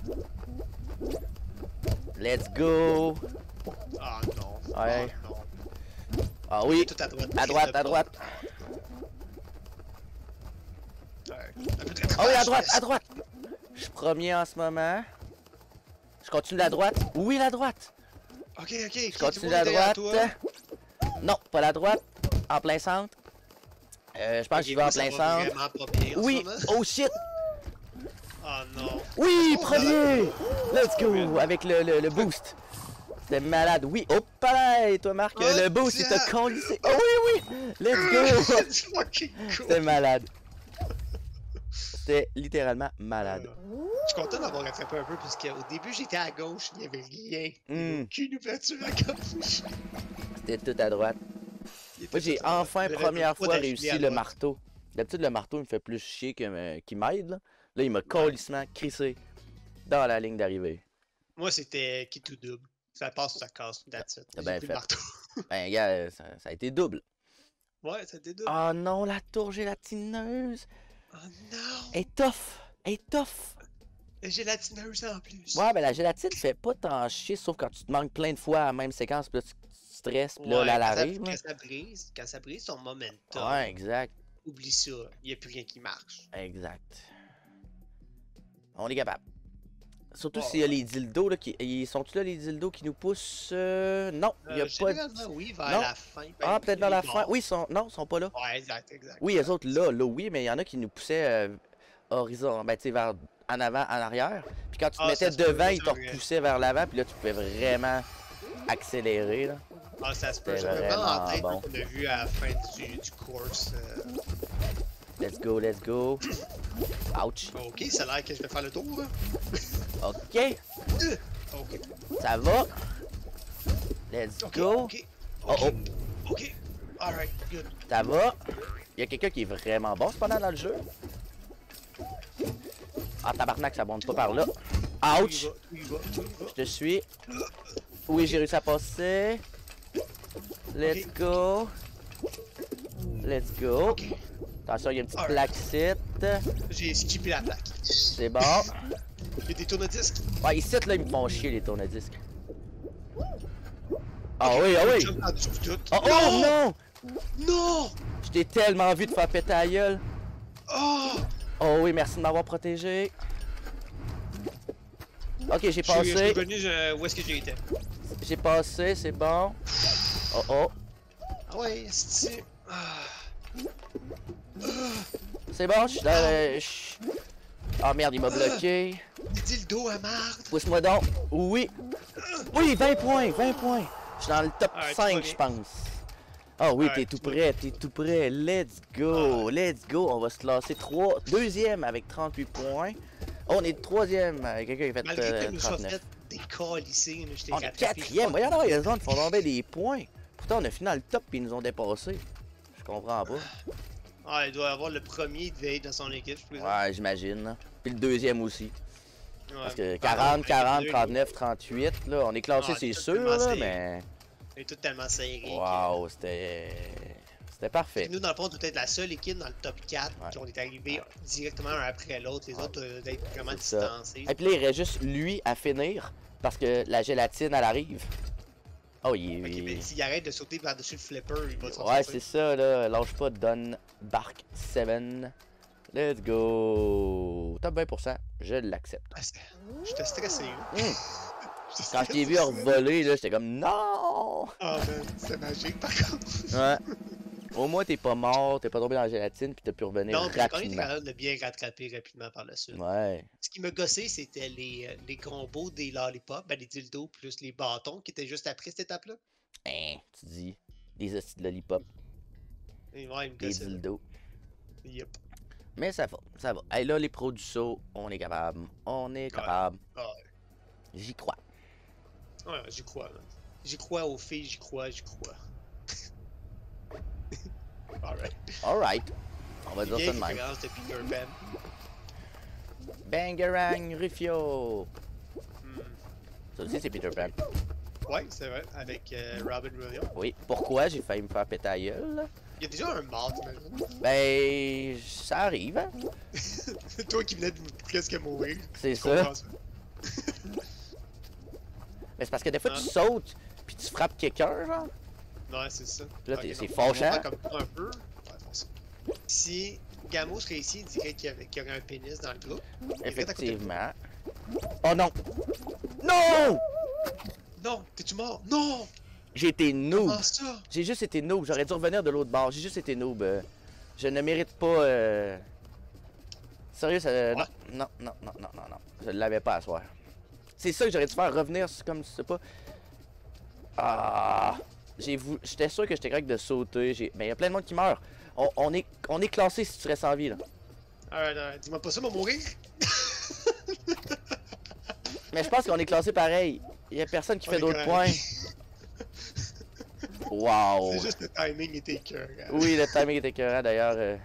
Let's go.
Ah non.
Ouais.
Ah non.
Ah oui.
Tout à droite.
À droite, à droite.
Ouais.
Ah oui, à droite, à droite. Je suis premier en ce moment. Je continue la droite. Oui, la droite.
Ok, ok.
Je continue la droite. Non, pas la droite. En plein centre. Euh, je pense que j'y vais en plein centre. Oui. Oh shit.
Ah non.
Oui,
Oh,
premier. Let's go. Avec le, le, le boost. C'était malade. Oui. Hop là. Et toi, Marc,
Oh,
le boost, il t'a
tiens.
collissé. Oh oui, oui. Let's go.
C'est fucking cool.
C'était malade. C'était littéralement malade.
Euh, je suis content d'avoir rattrapé un peu, parce qu'au début, j'étais à gauche, il n'y avait rien.
Mm.
Aucune ouverture à gauche.
C'était tout à droite. Moi, j'ai enfin, première fois, réussi le marteau. D'habitude, le marteau, il me fait plus chier que qu'il m'aide. Là. là, il m'a colissement crissé dans la ligne d'arrivée.
Moi, c'était qui tout double. Ça passe ou ça casse. That's it.
T'as bien
fait.
fait. Ben, gars, ça, ça a été double.
Ouais, ça a été double.
Oh non, la tour gélatineuse.
Oh non.
Elle est tough. Elle est tough.
La gélatineuse en plus.
Ouais, ben la gélatine fait pas tant chier, sauf quand tu te manques plein de fois à la même séquence, puis là, tu stresses, puis là,
ouais,
là, elle
quand
arrive.
Ça,
là.
quand ça brise, quand ça brise son momentum.
Ouais, exact.
Oublie ça. Il n'y a plus rien qui marche.
Exact. On est capable. Surtout
Oh,
s'il y a les dildos, là, qui... ils sont-tu là, les dildos qui nous poussent? Euh... Non, il n'y a
euh,
pas de...
Généralement, oui, vers
non.
la fin. Ben,
Ah, peut-être vers la fin.
bords.
Oui, ils sont... non, ils sont pas là.
Ouais, exact, exact.
Oui, les autres là, là, oui, mais il y en a qui nous poussaient euh, horizon, ben, tu sais, vers en avant, en arrière. Puis quand tu te
Ah,
mettais
ça se peut,
devant,
ça,
ils te
c'est
repoussaient vers l'avant, puis là, tu pouvais vraiment accélérer, là.
Ah, ça se peut.
C'était
C'est vraiment en tête
vraiment
qu'on a vu à la fin du, du course. Euh...
Let's go, let's go. Ouch.
Ok, ça a l'air que je vais faire le tour, là.
Ok,
Euh, Ok.
ça va. Let's
Ok,
go.
ok.
Oh,
Ok.
oh.
Ok. Alright, good.
Ça va. Il y a quelqu'un qui est vraiment bon cependant dans le jeu. Ah, tabarnak, ça monte pas par là. Ouch.
Tu y vas, tu y vas, tu y vas.
Je te suis. Oui, j'ai réussi à passer. Let's
Ok.
go. Let's go.
Ok.
Attention, il y a une petite
Alright.
plaque ici.
J'ai skippé la plaque.
C'est bon.
Il y a des tourne-disques.
Ouais, ici, là, ils me font chier, les tourne-disques. Ah oui, ah oui.
Jump en dessous de tout.
Oh, oh non!
Non!
Je t'ai tellement vu te faire péter la gueule.
Oh!
Oh oui, merci de m'avoir protégé. Ok, j'ai
Je suis je
passé.
suis revenu je- où est-ce que j'ai été.
J'ai passé, c'est bon. Oh oh.
Ah ouais, c'est... Ah.
C'est bon, je suis dans le... je- Ah merde, il m'a bloqué.
Des dildos à marde.
Pousse-moi donc. Oui. Oui, vingt points, vingt points. Je suis dans le top
Alright,
cinq,
tu
je
vas
pense. Ah oui, t'es
Alright,
tout
tu vas
prêt, t'es tout prêt. Let's go, let's go. On va se classer trois. Deuxième avec trente-huit points. Oh, on est troisième. Quelqu'un qui a fait
Malgré
euh,
que nous soit
trente-neuf.
fait des câlissés, là, je t'ai
On est
rattrapé.
quatrième. Voyons donc, les autres font tomber des points. Pourtant, on a fini dans le top et ils nous ont dépassés. Je comprends pas.
Ah, il doit avoir le premier, il devait être dans son équipe, je présume.
Ouais, j'imagine. Puis le deuxième aussi.
Ouais.
Parce que
Ah,
quarante,
ouais,
quarante,
deux,
trente-neuf, trente-huit, là, on est classé,
Ah,
c'est
tout
sûr,
tellement
là,
serré.
mais...
Il est tout tellement serré.
Waouh, c'était... C'était parfait.
Nous, dans le fond, on doit être la seule équipe dans le top quatre
Ouais.
qui on est arrivé directement un après l'autre. Les
Ouais.
autres euh, d'être vraiment
C'est ça.
distancés.
Et puis là, il reste juste lui à finir, parce que la gélatine, elle arrive. Oh, il...
Ok,
il-
mais s'il arrête de sauter par-dessus le flipper, il va s'en
Ouais,
sortir.
c'est ça, là. Lâche pas, donne Bark sept. Let's go. Top vingt pour cent, je l'accepte.
Ah, c'est- J'étais stressé. là.
Mm.
J'étais
Quand je t'ai
stressé,
vu
là.
revoler, là, j'étais comme non!
Ah, man, c'est magique par contre.
Ouais. Au moins, t'es pas mort, t'es pas tombé dans la gélatine, puis t'as pu revenir
Non, puis j'ai quand même été
rapidement.
capable de bien rattraper rapidement par la suite.
Ouais.
Ce qui me gossait, c'était les, euh, les combos des lollipops, ben les dildos plus les bâtons qui étaient juste après cette étape-là.
Hein, tu dis. Des hosties de lollipop,
Et ouais, il me
des
gossait. là.
dildos.
Yep.
Mais ça va, ça va. Hey, là, les pros du saut, on est capable. On est capable.
Ah,
J'y crois.
ouais, j'y crois. man. J'y crois aux filles, j'y crois, j'y crois. Alright.
Alright. On va dire
Vieille
ça de même.
référence de Peter Pan.
Bangarang Rufio.
Hmm.
Ça aussi, c'est Peter Pan.
Ouais, c'est vrai, avec euh, Robin Williams.
Oui. Pourquoi j'ai failli me faire péter la gueule? là?
Il y a déjà un mort, t'imagines?
Ben, ça arrive, hein?
Toi qui venais de presque mourir.
C'est
Je
ça.
comprends ça.
Mais c'est parce que des fois,
Ah.
tu sautes, puis tu frappes quelqu'un, genre.
Ouais, c'est ça.
Puis là,
Ok,
t'es- c'est
non,
fâchant.
on va faire comme toi un peu. Ouais, fonce. Si Gamo serait ici, il dirait qu'il y, avait- qu'il y aurait un pénis dans le groupe. Il est peut-être à côté de toi.
Effectivement. Oh non! Non!
Non, t'es-tu mort? Non!
J'ai été noob.
Comment ça?
J'ai juste été noob. J'aurais dû revenir de l'autre bord. J'ai juste été noob. euh. Je ne mérite pas. Euh... Sérieux, ça. Non, non, non, non, non, non, non. Je ne l'avais pas à soir. C'est ça que j'aurais dû faire. Revenir comme tu sais pas. Ah! J'ai vou... J'étais sûr que j'étais correct de sauter. J'ai... Mais il y a plein de monde qui meurt. On, on est, on est classé si tu restes en vie, là.
Alright, alright. Dis-moi pas ça, m'a mourir.
Mais je pense qu'on est classé pareil. Il y a personne qui
On
fait
est
d'autres
correct.
points. Wow.
C'est juste le timing était écœurant.
Oui, le timing était écœurant d'ailleurs. euh.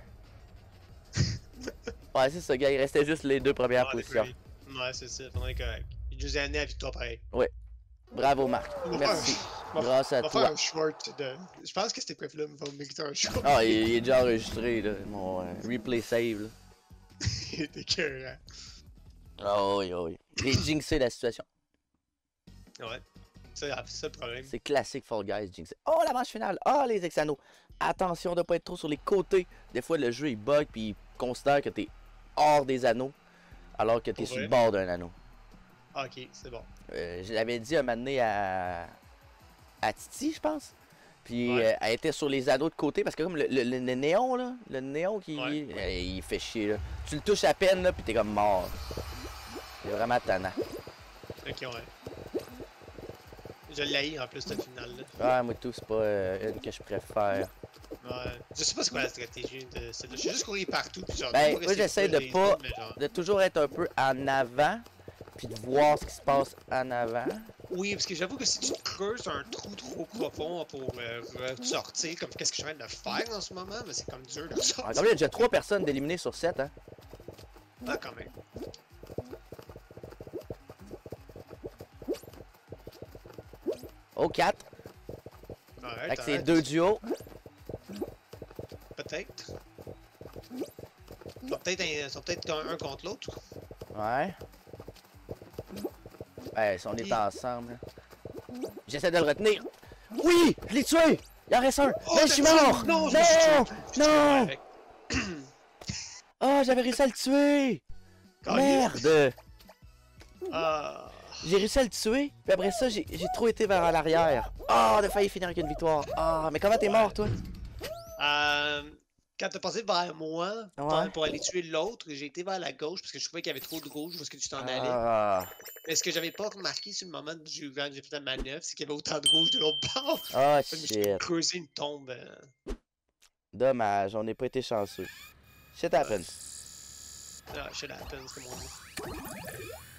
Ouais, c'est ça, gars. Il restait juste les deux premières
Ouais,
positions.
Ouais, c'est ça. On est correct. Il nous a amené à la victoire pareil.
Bravo, Marc.
On va
Merci.
faire- on va-
Grâce à
On va faire
toi.
un short de. Je pense que c'était preuve-là va mériter un short.
Ah, il, il est déjà enregistré, là. Mon euh, replay save, là.
Il était écœurant.
Oh, oui, oui. J'ai jinxé la situation.
Ouais. C'est ça le problème.
C'est classique Fall Guys, jinxé. Oh, la manche finale. Oh, les hexanos. Attention de pas être trop sur les côtés. Des fois, le jeu, il bug, puis il considère que t'es hors des anneaux, alors que t'es
Pour
sur le
vrai?
bord d'un anneau.
Ah, ok, c'est bon.
Euh, je l'avais dit un moment donné à, à Titi, je pense. Puis
Ouais.
euh, elle était sur les anneaux de côté parce que comme le, le- le néon, là, le néon qui
Ouais.
euh, il fait chier, là. Tu le touches à peine, là, puis t'es comme mort. C'est vraiment tannant.
Ok, ouais. Je l'ai en plus, cette finale-là.
Ah, moi tout, c'est pas euh, une que je préfère.
Ouais. Je sais pas c'est quoi la stratégie de celle-là. Je suis juste couru partout. Puis genre,
Ben,
pas
moi,
rester
j'essaie de
proche des
pas-
autres, mais genre-
De toujours être un peu en avant, puis de voir ce qui se passe en avant.
Oui, parce que j'avoue que si tu te creuses un trou trop profond pour euh, ressortir, comme qu'est-ce que je viens de faire en ce moment, mais c'est comme dur de
Ah,
ressortir.
comme il y a déjà trois personnes d'éliminer sur sept, hein.
Ah, quand même.
Oh, quatre.
Ouais,
Avec
t'as-
ces deux duos.
Peut-être. Ils sont peut-être un, sont peut-être un, un contre l'autre.
Ouais. Ouais, si on est ensemble. là. J'essaie de le retenir. Oui! Je l'ai tué! Il en reste un!
Oh,
Mais je
t'as
suis
tué!
mort!
Non! je
Non!
me suis tué, je me suis tué
Non!
avec.
Oh, j'avais réussi à le tuer!
Caliste.
Merde!
Ah.
J'ai réussi à le tuer, puis après ça, j'ai j'ai trop été vers l'arrière. Ah, on a failli finir avec une victoire. Ah, mais comment t'es mort, toi?
Euh, quand t'as passé vers moi pour,
Ouais.
pour aller tuer l'autre, j'ai été vers la gauche parce que je trouvais qu'il y avait trop de rouge parce que tu t'en allais.
Ah,
Mais ce que j'avais pas remarqué sur le moment où j'ai quand j'ai fait la manœuvre, c'est qu'il y avait autant de rouge de l'autre bord.
ah,
Fait que je me suis
shit.
creusé une tombe. euh.
Dommage, on n'est pas été chanceux. Shit happens.
Ah, shit happens, comme on dit.